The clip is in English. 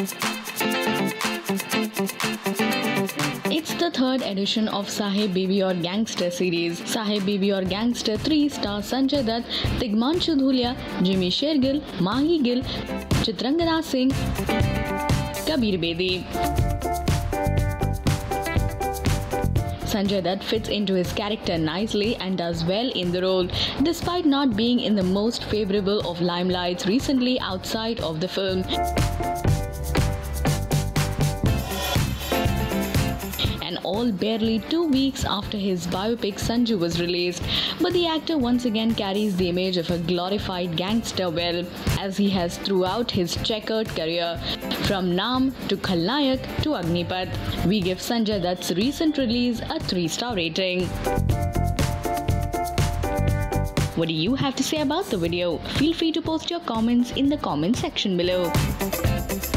It's the third edition of Saheb Baby Aur Gangster series. Saheb Baby Aur Gangster 3 stars Sanjay Dutt, Tigmanshu Dhulia, Jimmy Shergill, Mahi Gill, Chitrangada Singh, Kabir Bedi. Sanjay Dutt fits into his character nicely and does well in the role, despite not being in the most favorable of limelights recently outside of the film. And all barely 2 weeks after his biopic Sanju was released. But the actor once again carries the image of a glorified gangster well, as he has throughout his checkered career, from Naam to Khalnayak to Agnipath. We give Sanjay Dutt's recent release a 3-star rating. What do you have to say about the video? Feel free to post your comments in the comment section below.